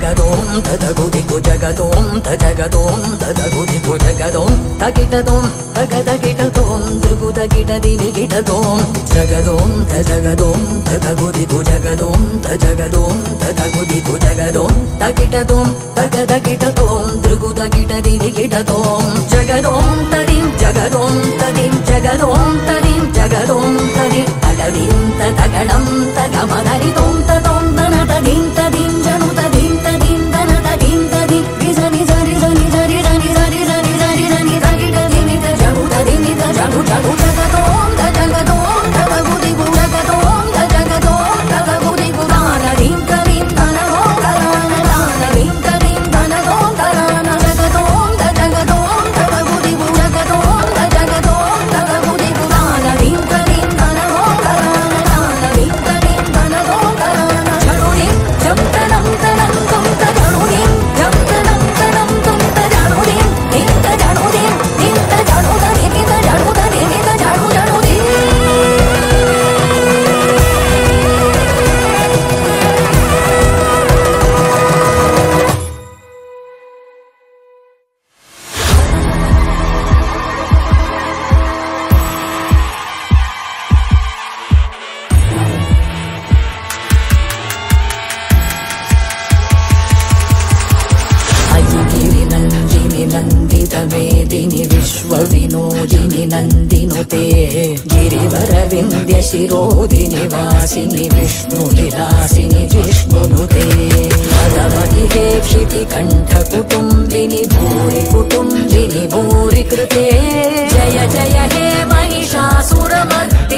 జగదోం తదగుదిగు జగదోం తజగదోం తదగుదిగు జగదోం తకిటదోం తగదకిటదోం దృగుదకిటదినికిటదోం జగదోం తజగదోం తదగుదిగు జగదోం తజగదోం తదగుదిగు జగదోం తకిటదోం తగదకిటదోం దృగుదకిటదినికిటదోం జగదోం తదిం జగదోం తదిం జగదోం తదిం జగదోం తదిం తగదిం తగడం తగమదరిదోం తదోం తనతదిం తదిం జను తదిం తదిం తనతదిం తదిం విజని జరి జని జరి జని జరి జని జరి జని తగిటదిని తజను తదిని తజను జను జగదోం తజగదోం తదగుదిగు జగదోం తజగదోం తదగుదిగు దానదిం తదిం తనగోం తరాన దానదిం తదిం తనగోం తరాన జగదోం తజగదోం తదగుదిగు జగదోం తజగదోం తదగుదిగు దానదిం తదిం తనగోం తరాన దానదిం తదిం తనగోం తరాన జనుదిం జంతనం తనం తుం తజనుదిం జంతనం తనం తుం తజనుదిం ఇంత జనుదిం ఇంత జనుదని ఇంత జనుదని ఇంత జను జనుదిం गिरिनन्दिनि नन्दितमेदिनि विश्वविनोदिनि नन्दिनुते गिरिवरविन्द्यशिरोदिनि वासिनि विष्णुविलासिनि जिष्णुनुते पदमतिहेक्षिति कण्ठकुटुम्बिनि भूरि कुटुम्बिनि भूरि कृते जय जय हे महिषासुरमर्दिनि